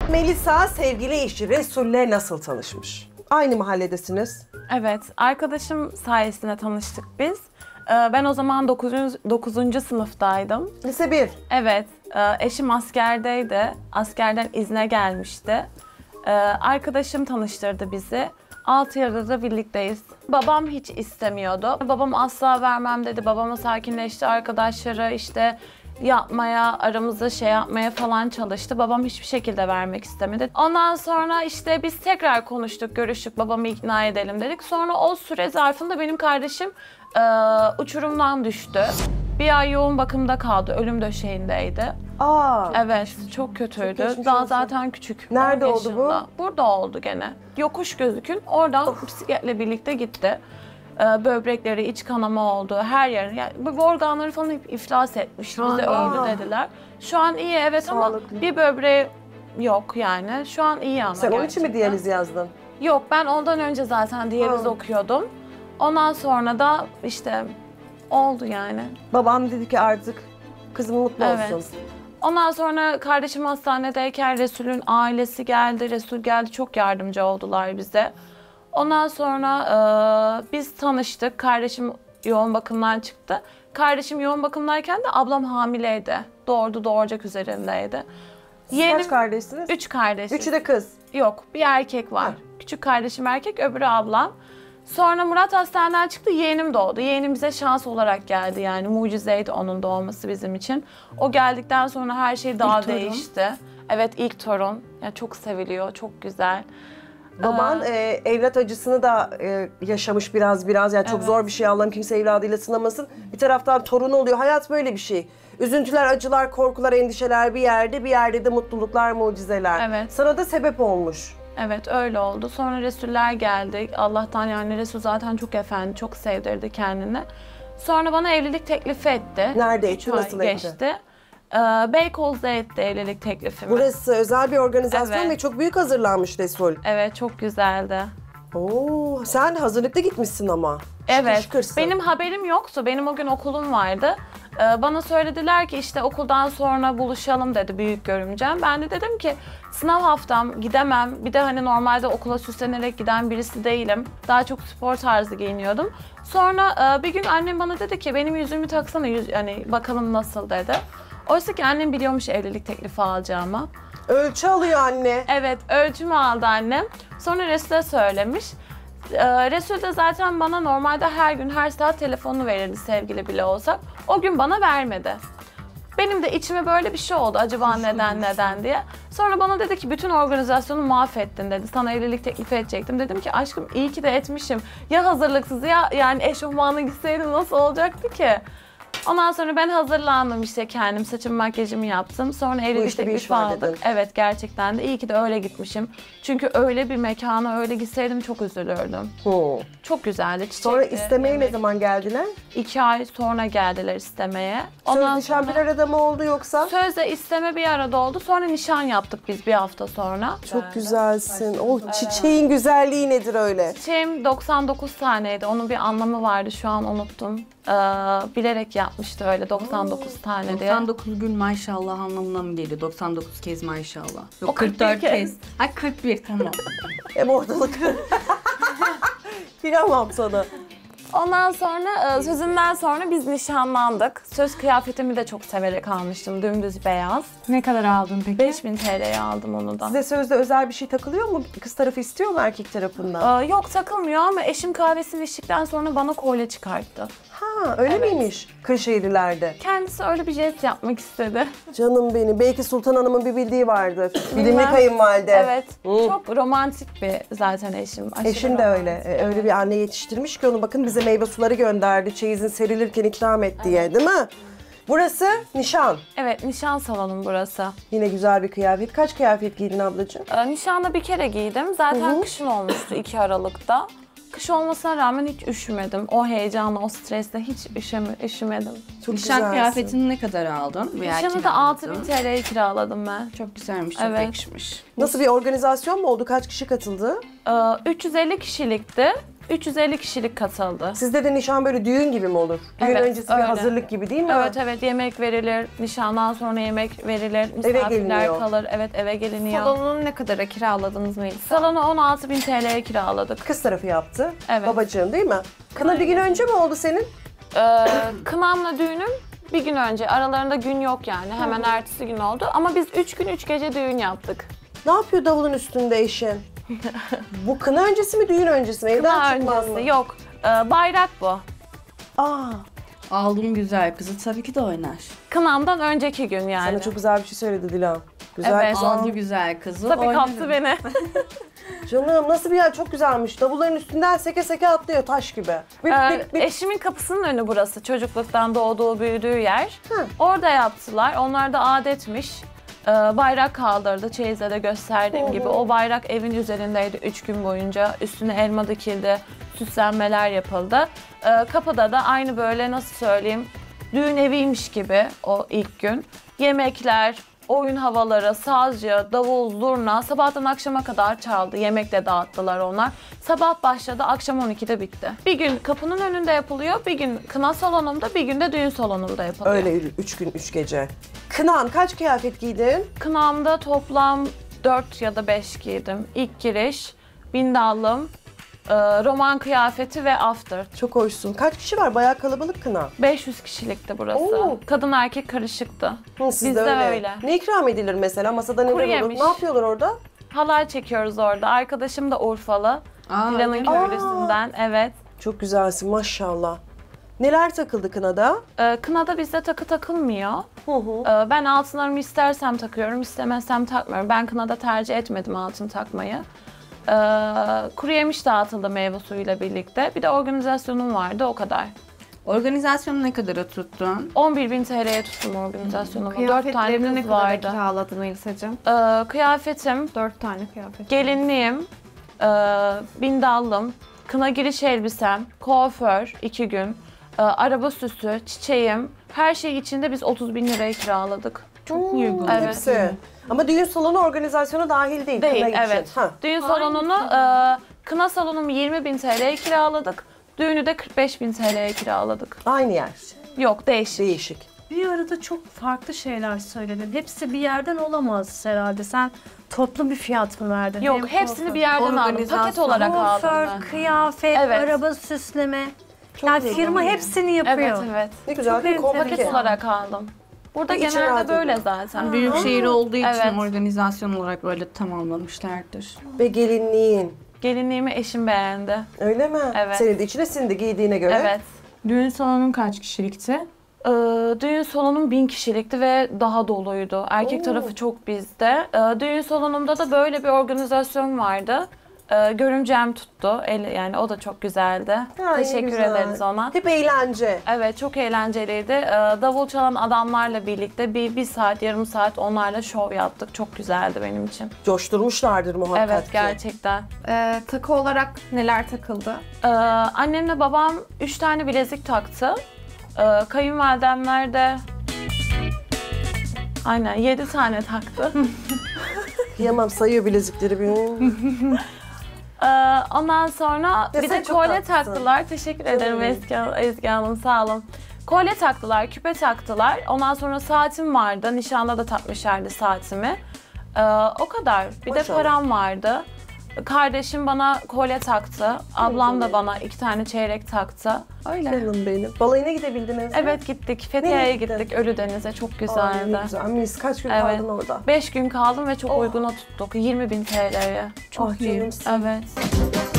Melisa sevgili eşi Resul'le nasıl tanışmış? Aynı mahalledesiniz. Evet, arkadaşım sayesinde tanıştık biz. Ben o zaman 9. sınıftaydım. Lise 1. Evet, eşim askerdeydi. Askerden izne gelmişti. Arkadaşım tanıştırdı bizi. 6 yıldır da birlikteyiz. Babam hiç istemiyordu. Babam asla vermem dedi. Babama sakinleşti, arkadaşları işte yapmaya, aramızda şey yapmaya falan çalıştı. Babam hiçbir şekilde vermek istemedi. Ondan sonra işte biz tekrar konuştuk, görüştük, babamı ikna edelim dedik. Sonra o süre zarfında benim kardeşim uçurumdan düştü. Bir ay yoğun bakımda kaldı, ölüm döşeğindeydi. Aa. Evet, çok kötüydü. Daha zaten küçük. Nerede 10 oldu bu? yaşında. Burada oldu gene. Yokuş gözükün, oradan bisikletle birlikte gitti. Böbrekleri, iç kanama oldu, her yer. Yani bu organları falan iflas etmiş. Bize öldü dediler. Şu an iyi evet Sağlıklı. ama bir böbreği yok yani. Şu an iyi ama Sen onun için gerçekten. mi diyaliz yazdın? Yok, ben ondan önce zaten diyaliz okuyordum. Ondan sonra da işte oldu yani. Babam dedi ki artık kızım mutlu olsun. Ondan sonra kardeşim hastanedeyken Resul'ün ailesi geldi. Resul geldi, çok yardımcı oldular bize. Ondan sonra biz tanıştık. Kardeşim yoğun bakımdan çıktı. Kardeşim yoğun bakımdayken de ablam hamileydi. Doğuracak üzerindeydi. Kaç kardeşsiniz? 3 kardeşiz. Üçü de kız. Yok, bir erkek var. Ha. Küçük kardeşim erkek, öbürü ablam. Sonra Murat hastaneden çıktı, yeğenim doğdu. Yeğenim bize şans olarak geldi yani. Mucizeydi onun doğması bizim için. O geldikten sonra her şey daha değişti. Evet, ilk torun. Yani çok seviliyor, çok güzel. Baban evlat acısını da yaşamış biraz. Yani çok zor bir şey, Allah'ım kimse evladıyla sınamasın. Bir taraftan torun oluyor. Hayat böyle bir şey. Üzüntüler, acılar, korkular, endişeler bir yerde de mutluluklar, mucizeler. Evet. Sana da sebep olmuş. Evet, öyle oldu. Sonra Resuller geldi. Allah'tan yani Resul zaten çok efendi, çok sevdirdi kendini. Sonra bana evlilik teklifi etti. Nerede 3 etti, ay nasıl etti? geçti. Beykoz'da etti evlilik teklifimi. Burası özel bir organizasyon Evet. ve çok büyük hazırlanmış Resul. Evet, çok güzeldi. Oo, sen hazırlıklı gitmişsin ama. Evet, Şıkırsın. benim haberim yoktu. Benim o gün okulum vardı. Bana söylediler ki işte okuldan sonra buluşalım dedi büyük görümcem. Ben de dedim ki sınav haftam, gidemem. Bir de hani normalde okula süslenerek giden birisi değilim. Daha çok spor tarzı giyiniyordum. Sonra bir gün annem bana dedi ki benim yüzümü taksana, hani bakalım nasıl dedi. Oysa ki annem biliyormuş evlilik teklifi alacağımı. Ölçü alıyor anne. Evet, ölçümü aldı annem. Sonra Resul'e söylemiş. Resul de zaten bana normalde her gün her saat telefonunu verirdi sevgili bile olsak. O gün bana vermedi. Benim de içime böyle bir şey oldu. Acaba neden diye. Sonra bana dedi ki bütün organizasyonu mahvettin dedi. Sana evlilik teklifi edecektim. Dedim ki aşkım iyi ki de etmişim. Ya hazırlıksız ya yani eşofmanla gitseydim nasıl olacaktı ki? Ondan sonra ben hazırlandım işte kendim, saçımı makyajımı yaptım. Sonra evlilik işte bir iş teklifi var aldık. dedin. Evet, gerçekten de iyi ki de öyle gitmişim. Çünkü öyle bir mekana öyle gitseydim çok üzülürdüm. Çok güzeldi. Çiçekti, Sonra istemeye ne yemek. zaman geldiler? 2 ay sonra geldiler istemeye. Söz nişan bir arada mı oldu yoksa? Sözle isteme bir arada oldu. Sonra nişan yaptık biz bir hafta sonra. Çok güzelsin. Oh, çiçeğin güzelliği nedir öyle? Çiçeğim 99 taneydi. Onun bir anlamı vardı. Şu an unuttum. Bilerek yapmıştı öyle 99 tane diye. 99 gün maşallah anlamına mı geliyor? 99 kez maşallah. Yok O 44 kez. kez. Ha 41 tamam. Hem ortalık. Kıyamam sana. Ondan sonra sözünden sonra biz nişanlandık. Söz kıyafetimi de çok severek almıştım. Dümdüz beyaz. Ne kadar aldın peki? 5000 TL'ye aldım onu da. Size sözde özel bir şey takılıyor mu? Kız tarafı istiyor mu erkek tarafından? Yok, takılmıyor ama eşim kahvesini içtikten sonra bana kolye çıkarttı. Ha, öyle miymiş Kırşehirlilerde? Kendisi öyle bir jest yapmak istedi. Canım benim. Belki Sultan Hanım'ın bir bildiği vardı. Bilimli Bilmem. kayınvalide. Evet. Çok romantik bir zaten eşim. Aşırı Eşin de öyle. romantik. Öyle bir anne yetiştirmiş ki onu, bakın bize meyve suları gönderdi. Çeyizin serilirken ikram et diye, değil mi? Burası nişan. Evet, nişan salonum burası. Yine güzel bir kıyafet. Kaç kıyafet giydin ablacığım? Nişanda bir kere giydim. Zaten kışın olmuştu 2 Aralık'ta. Kış olmasına rağmen hiç üşümedim. O heyecanla, o stresle hiç üşümedim. Çok Nişan güzelsin. kıyafetini ne kadar aldın? Veya Nişanı da kiraladın? 6000 TL'ye kiraladım ben. Çok güzelmiş, çok Evet. yakışmış. Nasıl bir organizasyon mu oldu? Kaç kişi katıldı? 350 kişilikti. 350 kişilik katıldı. Sizde de nişan böyle düğün gibi mi olur? Düğün Evet, öncesi bir öyle. hazırlık gibi değil mi? Evet evet, yemek verilir, nişandan sonra yemek verilir, misafirler geliniyor. kalır, evet eve geliniyor. Salonunu ne kadara kiraladınız Melisa? Salonu 16.000 TL'ye kiraladık. Kız tarafı yaptı. Evet. Babacığın değil mi? Kına bir gün önce mi oldu senin? Kınamla düğünüm bir gün önce, aralarında gün yok yani, hemen ertesi gün oldu. Ama biz 3 gün 3 gece düğün yaptık. Ne yapıyor davulun üstünde eşin? Bu kına öncesi mi düğün öncesi mi? Evden Kına çıkman mı? öncesi yok, bayrak bu. Aa, Aldım güzel kızı tabii ki de oynar. Kınamdan önceki gün yani. sana çok güzel bir şey söyledi Dilan. Güzel Evet. kız. Aldı güzel kızı Tabii oynarım. kaptı beni. Canım nasıl bir yer, çok güzelmiş. Davulların üstünden seke seke atlıyor taş gibi. Eşimin kapısının önü burası. Çocukluktan doğduğu, büyüdüğü yer. Hı. Orada yaptılar. Onlar da adetmiş. Bayrak kaldırdı. Çeyiz'de de gösterdiğim gibi. O bayrak evin üzerindeydi 3 gün boyunca. Üstüne elma dikildi. Süslenmeler yapıldı. Kapıda da aynı böyle, nasıl söyleyeyim, düğün eviymiş gibi o ilk gün. Yemekler, oyun havaları, sazcı, davul, zurna sabahtan akşama kadar çaldı. Yemek de dağıttılar onlar. Sabah başladı, akşam 12'de bitti. Bir gün kapının önünde yapılıyor, bir gün kına salonumda, bir gün de düğün salonumda yapılıyor. Öyle 3 gün 3 gece. Kınan kaç kıyafet giydin? Kınamda toplam 4 ya da 5 giydim. İlk giriş, bindallım, roman kıyafeti ve after. Çok hoşsun. Kaç kişi var? Bayağı kalabalık kına. 500 kişilikti burası. Oo. Kadın erkek karışıktı. Sizde Bizde öyle. öyle. Ne ikram edilir mesela? Masada neler Kuru olur? yemiş. Ne yapıyorlar orada? Halay çekiyoruz orada. Arkadaşım da Urfalı. Aa, Dilan'ın öyle mi? köylüsünden, evet. Çok güzelsin maşallah. Neler takıldı kınada? Kınada bizde takı takılmıyor. Hı hı. Ben altınlarımı istersem takıyorum, istemezsem takmıyorum. Ben kınada tercih etmedim altın takmayı. Kuru yemiş dağıtıldı meyve suyuyla birlikte. Bir de organizasyonum vardı, o kadar. Organizasyonu ne kadara tuttun? 11.000 TL'ye tuttum organizasyonumu. 4 tane Kıyafetlerini ne kız kadara vardı. kiraladın Melisa'cığım? Kıyafetim, 4 tane kıyafet. gelinliğim, bindallım, kına giriş elbisem, kuaför 2 gün, araba süsü, çiçeğim, her şey içinde biz 30.000 liraya kiraladık. Çok uygun. Evet. Hepsi. Ama düğün salonu organizasyonu dahil değil. Değil, kına için. evet. Ha. Düğün salonunu, kına salonumu 20.000 TL'ye kiraladık. Düğünü de 45.000 TL'ye kiraladık. Aynı yer. Yok, değişik. Değişik. Bir arada çok farklı şeyler söyledin. Hepsi bir yerden olamaz herhalde. Sen toplu bir fiyat mı verdin? Yok, Hem hepsini kuaför- bir yerden aldım. Organizasyon. Paket olarak aldım Kuaför, ben. kıyafet, Evet. araba süsleme. Çok Yani güzel. firma hepsini yapıyor. Evet, evet. Ne güzel Çok değil mi? enteresan. Paket Komplike. olarak aldım. Burada İçin genelde rahat böyle ediyor. zaten. Büyük şehir olduğu için Evet. organizasyon olarak böyle tamamlamışlardır. Ve gelinliğin. Gelinliğimi eşim beğendi. Öyle mi? Evet. Senin de içine sindi giydiğine göre. Evet. Düğün salonun kaç kişilikti? Düğün salonum 1000 kişilikti ve daha doluydu. Erkek Oo. tarafı çok bizde. Düğün salonumda da böyle bir organizasyon vardı. Görümcem tuttu. Yani o da çok güzeldi. Ha, ne Teşekkür güzel. ederiz ona. Hep eğlence. Evet, çok eğlenceliydi. Davul çalan adamlarla birlikte bir saat, yarım saat onlarla şov yaptık. Çok güzeldi benim için. Coşturmuşlardır muhakkak Evet, ki. gerçekten. Takı olarak neler takıldı? Annemle babam 3 tane bilezik taktı. Kayınvalidemler de aynen 7 tane taktı. Kıyamam, sayıyor bilezikleri bir. Ondan sonra Ya bir sen de çok kolye tatlısın. taktılar. Teşekkür ederim Ezgi Hanım, sağ olun. Kolye taktılar, küpe taktılar. Ondan sonra saatim vardı. Nişanda da takmışlardı saatimi. O kadar. Bir de Maşallah. param vardı. Kardeşim bana kolye taktı. Ablam da bana 2 tane çeyrek taktı. Öyle. Canım benim. Balayına gidebildiniz mi? Evet, gittik. Nereye Fethiye'ye gittin? gittik. Ölüdeniz'e. Çok Ay, güzeldi. ne güzel. Mis, kaç gün Evet. kaldın orada? 5 gün kaldım ve çok Oh. uyguna tuttuk. 20.000 TL'ye. Çok Ah, iyi. canımsın. Evet.